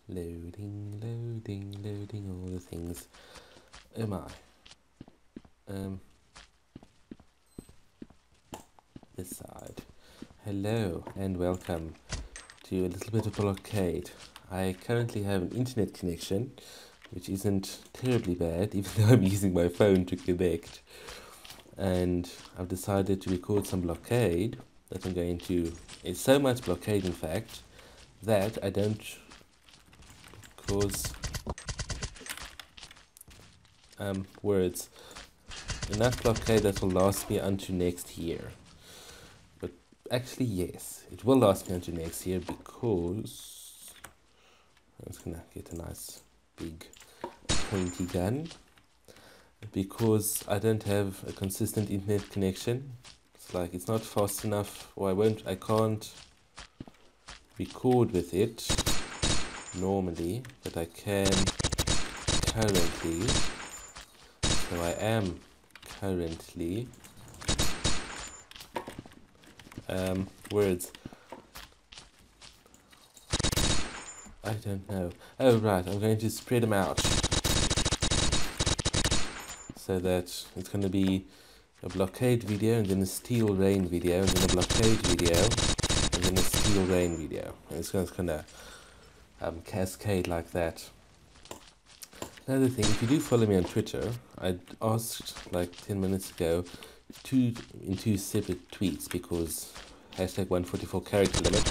Loading, loading, loading all the things. Oh my. This side. Hello and welcome to a little bit of blockade. I currently have an internet connection, which isn't terribly bad, even though I'm using my phone to connect. And I've decided to record some blockade that I'm going to... It's so much blockade, in fact, that I don't cause words. Enough blockade that will last me until next year. But actually, yes, it will last me until next year because I'm just gonna get a nice big pointy gun. Because I don't have a consistent internet connection. It's like it's not fast enough, or I can't record with it normally, but I can currently. So I am currently words. I don't know. Oh right, I'm going to spread them out so that it's going to be a blockade video and then a steel rain video and then a blockade video and then a steel rain video. And it's going to kind of cascade like that. Another thing, if you do follow me on Twitter, I asked like 10 minutes ago in two separate tweets because hashtag 144 character limit.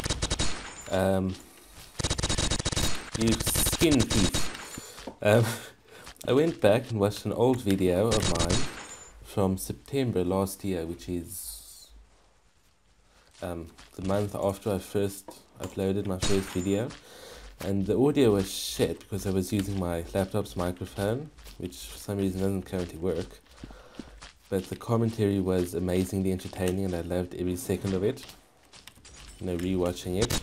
You skin thief. I went back and watched an old video of mine from September last year, which is the month after I first uploaded my first video. And the audio was shit because I was using my laptop's microphone, which for some reason doesn't currently work. But the commentary was amazingly entertaining and I loved every second of it. Rewatching it.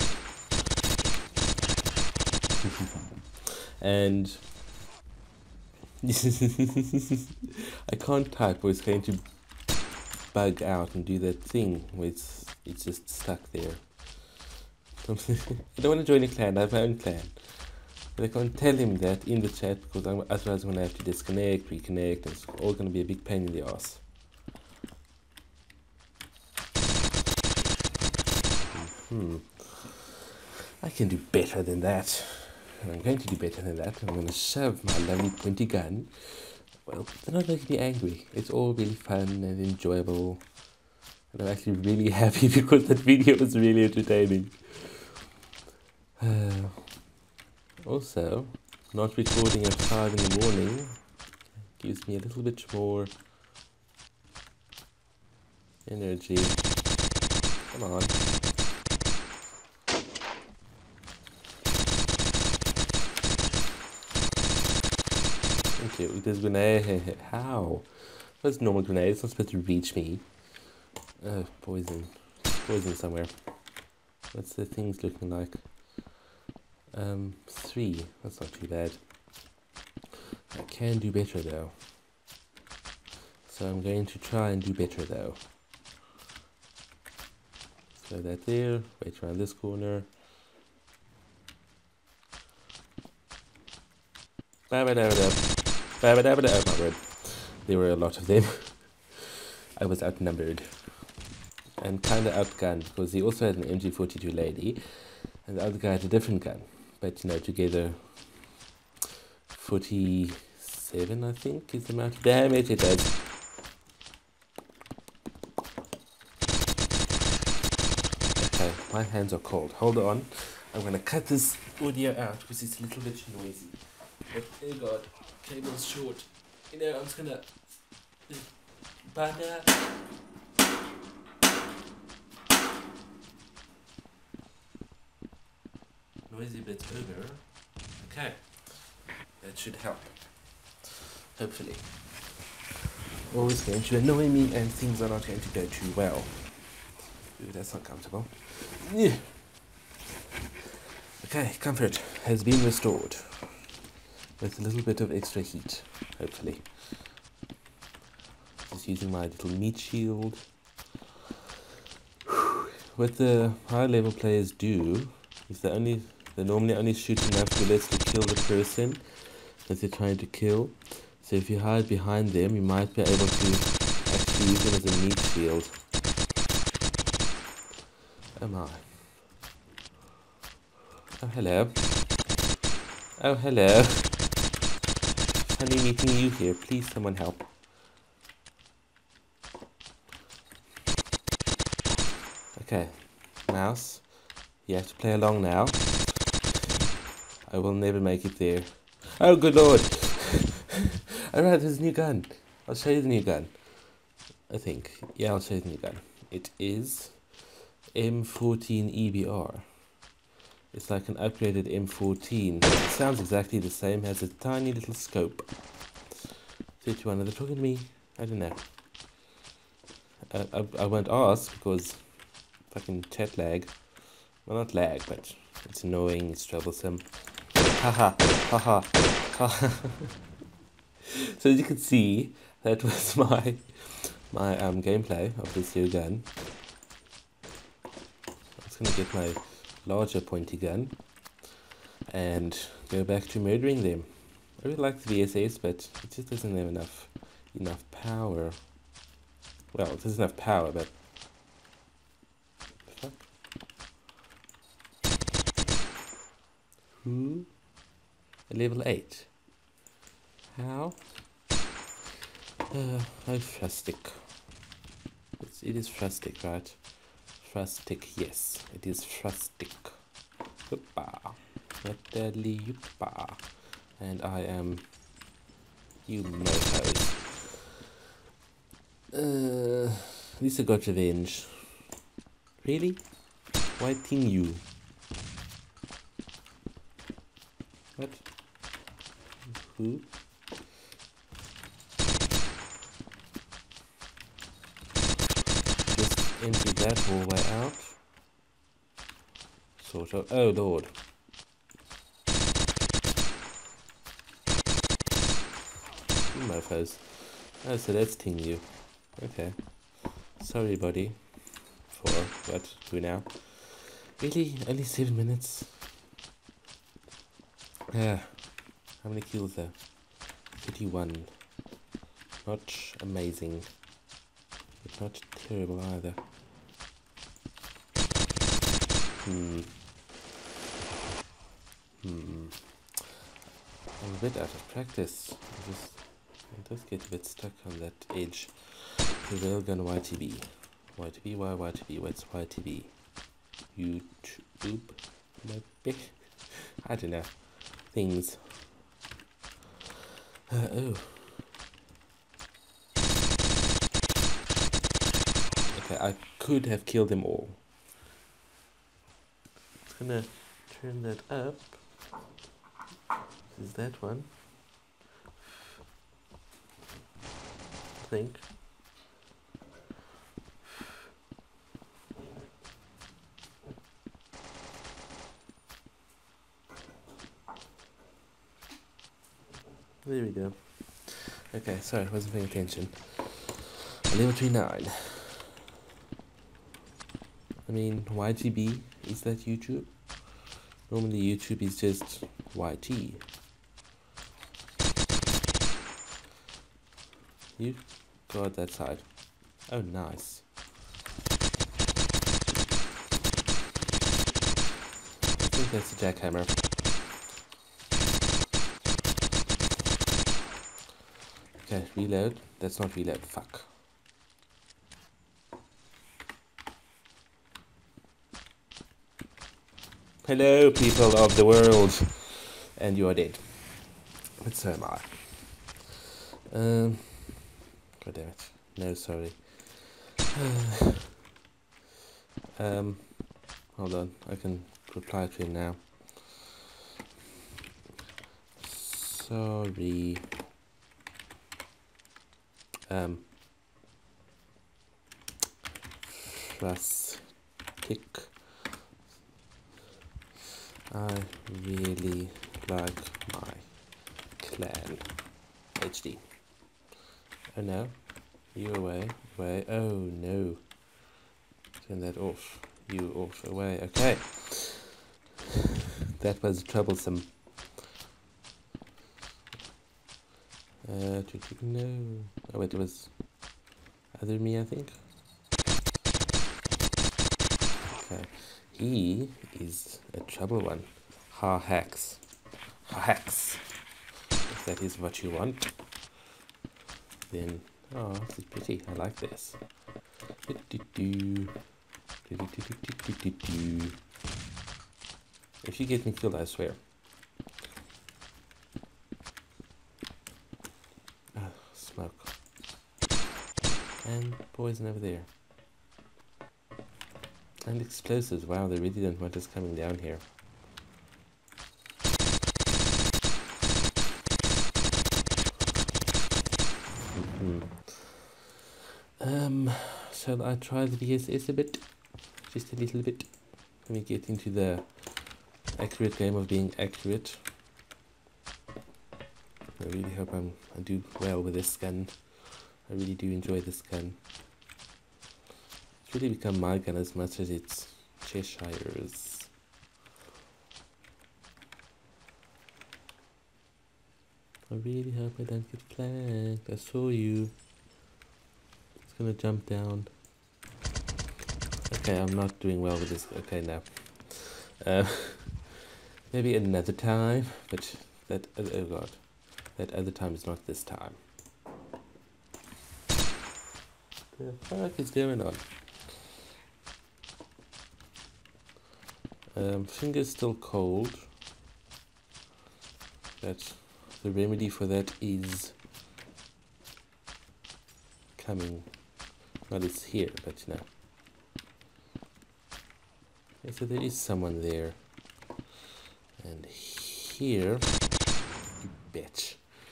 And I can't type or it's going to bug out and do that thing where it's just stuck there. I don't want to join a clan, I have my own clan. But I can't tell him that in the chat because otherwise I'm going to have to disconnect, reconnect, and it's all going to be a big pain in the ass. I can do better than that. And I'm going to do better than that. I'm going to shove my lovely pointy gun. Well, it's not making me angry. It's all really fun and enjoyable. And I'm actually really happy because that video was really entertaining. Also, not recording at 5 in the morning gives me a little bit more energy. Come on. Thank you. There's grenade. How? What's normal grenade? It's not supposed to reach me. Poison. Poison somewhere. What's the things looking like? 3. That's not too bad. I can do better though. So I'm going to try and do better though. Throw that there. Wait around this corner. Oh my word. There were a lot of them. I was outnumbered. And kinda outgunned because he also had an MG42 lady. And the other guy had a different gun. But together 47 I think is the amount of damage it does. Okay, my hands are cold. Hold on. I'm gonna cut this audio out because it's a little bit noisy. But oh god, cable's short. I'm just gonna banner. Noisy bit over. Okay, that should help. Hopefully. Always going to annoy me and things are not going to go too well. Ooh, that's not comfortable. Yeah. Okay, comfort has been restored. With a little bit of extra heat, hopefully. Just using my little meat shield. What the high level players do is they only They normally only shoot enough bullets to kill the person that they're trying to kill. So if you hide behind them, you might be able to actually use them as a meat shield. Oh my. Oh hello. Oh hello. Funny meeting you here. Please someone help. Okay. Mouse. You have to play along now. I will never make it there. Oh good lord. Alright, there's a new gun. I'll show you the new gun. I think. Yeah, I'll show you the new gun. It is M14 EBR. It's like an upgraded M14. It sounds exactly the same, has a tiny little scope. 31, are they talking to me? I don't know. I won't ask because fucking chat lag. Well, not lag, but it's annoying, it's troublesome. Haha, haha, haha. So as you can see, that was my gameplay of this new gun. I'm just gonna get my larger pointy gun and go back to murdering them. I really like the VSS, but it just doesn't have enough power. Well, it has enough power, but fuck. Who? A level 8. How? Oh, Frustic. It is Frustic, right? Frustic, yes. It is Frustic. Yuppa. Natalie Yuppa. And I am... You mofos. At least I got revenge. Really? Why ting you? What? Who? Just empty that hallway out. Sort of. Oh lord. You mofos. Oh, so that's ting you. Okay. Sorry, buddy. For what? Who now? Really? Only 7 minutes? Yeah. How many kills there? 31. Not amazing. But not terrible either. I'm a bit out of practice. I just get a bit stuck on that edge. The railgun YTB. YTB, why YTB? What's YTB? YouTube? Maybe? I don't know. Things. Oh. Okay, I could have killed them all. I'm gonna turn that up. Is that one? I think. There we go. Okay, sorry, I wasn't paying attention. Level 39. I mean, YGB, is that YouTube? Normally YouTube is just YT. You go out that side. Oh, nice. I think that's a jackhammer. Okay, reload. That's not reload. Fuck. Hello, people of the world. And you are dead. But so am I. God damn it. No, sorry. Hold on. I can reply to him now. Sorry. Frustic. I really like my clan. HD. Oh no. You away. Away. Oh no. Turn that off. You off. Away. Okay. that was troublesome. No. Oh wait, it was other me, I think. Okay. He is a trouble one. Ha hacks. Ha hacks. If that is what you want, then oh, this is pretty. I like this. If you get me killed, I swear. Smoke. And poison over there. And explosives. Wow, they really don't want us coming down here. Shall I try the DSS a bit? Just a little bit. Let me get into the accurate game of being accurate. I really hope I do well with this gun. I really do enjoy this gun. It's really become my gun as much as it's Cheshire's. I really hope I don't get flanked. I saw you. It's gonna jump down. Okay, I'm not doing well with this. Okay, now. Maybe another time, but that, oh god. That other time is not this time. The fuck is going on? Finger's still cold. But the remedy for that is coming. Well, it's here, but no. Okay, so there is someone there. And here, you bitch.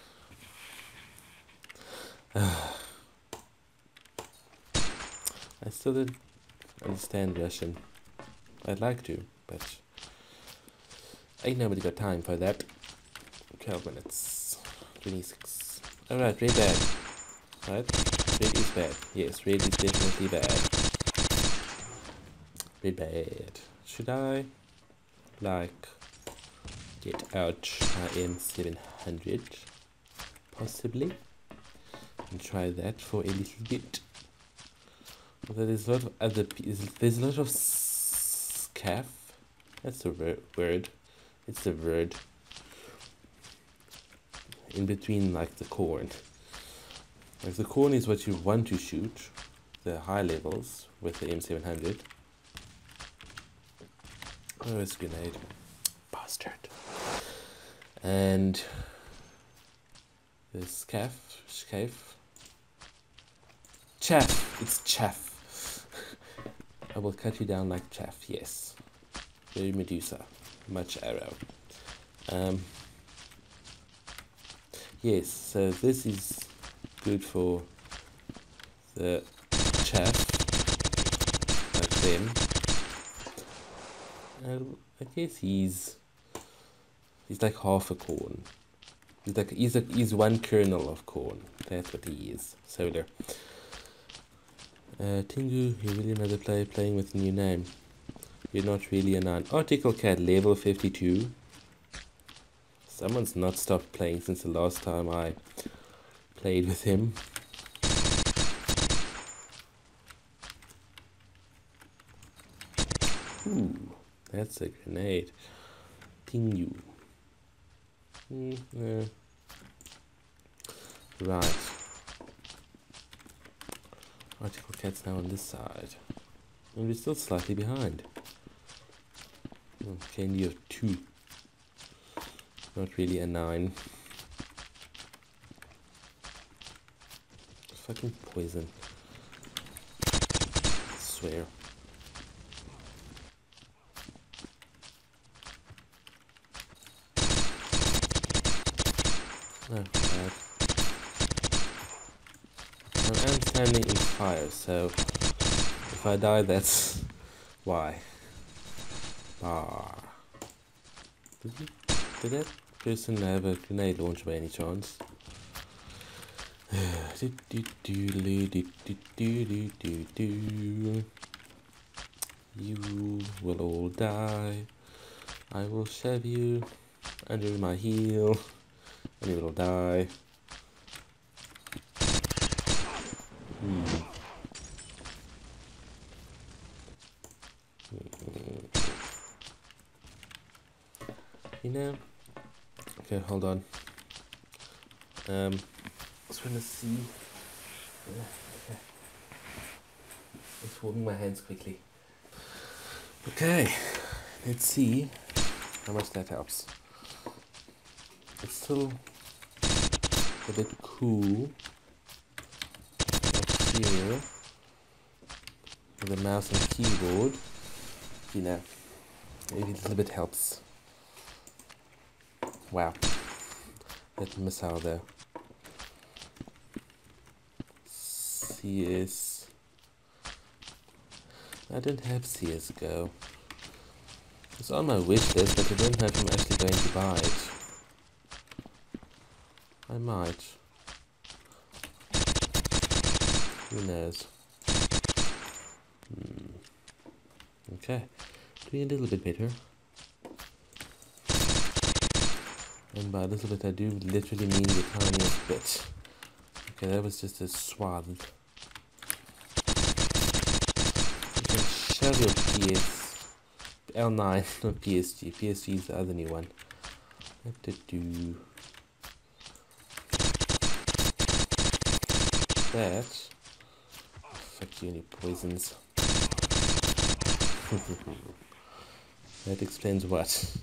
I still don't understand Russian. I'd like to, but ain't nobody got time for that. 12 minutes. 26. Alright, red bad. Right? Red is bad. Yes, red is definitely bad. Red bad. Should I, like, get out my M700? Possibly. And try that for a little bit. Although there's a lot of other there's a lot of scaff. That's the word. It's the word. In between, like, the corn. Like, the corn is what you want to shoot, the high levels with the M700. Oh, it's a grenade. Bastard. And the chaff. It's chaff. I will cut you down like chaff, yes. Very Medusa. Much arrow. Yes, so this is good for the chaff, like them. I guess he's like half a corn. He's one kernel of corn. That's what he is. Solar. Tingu, you're really another player playing with a new name. You're not really a 9. Article Cat level 52. Someone's not stopped playing since the last time I played with him. Ooh, that's a grenade. Tingu. Right. Article Cat's now on this side. And we're still slightly behind. Candy of 2. Not really a 9. Fucking poison. I swear. Oh, bad. I'm standing in fire, so if I die, that's why. Did that person have a grenade launcher by any chance? You will all die. I will shove you under my heel and you will die. You know, okay, hold on. Just want to see. Okay. Just warming my hands quickly. Okay, let's see how much that helps. It's still a bit cool up here with the mouse and keyboard. You know, maybe a little bit helps. Wow, that missile there. CS. I don't have CSGO. It's on my wish list, but I don't know if I'm actually going to buy it. I might. Who knows? Okay, doing a little bit better. And by a little bit I do literally mean the tiniest bit. Okay, that was just a swathe. You can shove your L9, not PSG. PSG is the other new one. What to do? That. Fuck you, any poisons. That explains what.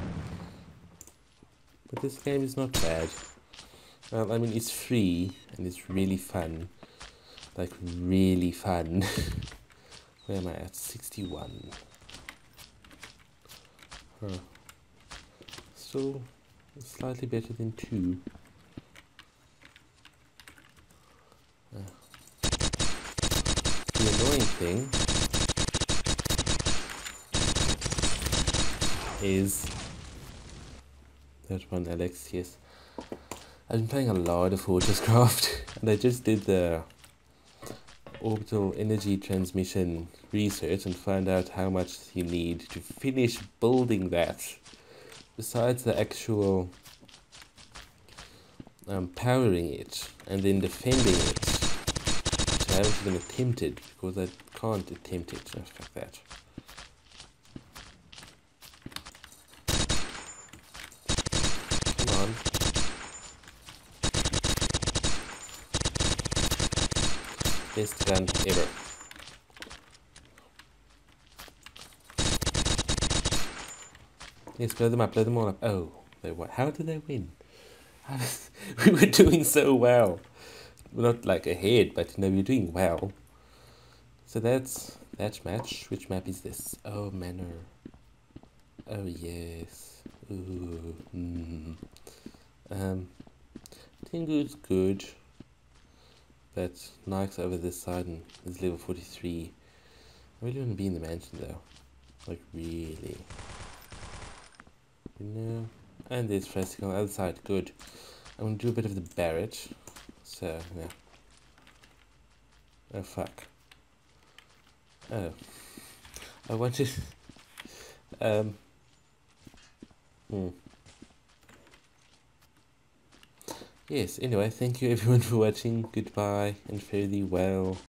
But this game is not bad. Well, I mean, it's free and it's really fun. Like, really fun. Where am I at? 61. Huh. Still slightly better than 2. The annoying thing is that one, Alex, yes. I've been playing a lot of Fortresscraft and I just did the orbital energy transmission research and found out how much you need to finish building that. Besides the actual powering it and then defending it. So I haven't even attempted because I can't attempt it. Oh, fuck that. Come on. Best gun ever. Yes, blow them up, blow them all up. Oh, they won. How did they win? We were doing so well. We're not like ahead, but you know, we're doing well. So that's that match. Which map is this? Oh, Manor. Oh, yes. Ooh. Tengu's good. But Nike's over this side and is level 43. I really want to be in the mansion though. Like, really. You know? And there's Frestick on the other side. Good. I'm going to do a bit of the Barrett. So, yeah. Oh, fuck. Oh. I wanted... Yes, anyway, thank you everyone for watching. Goodbye and fare thee well.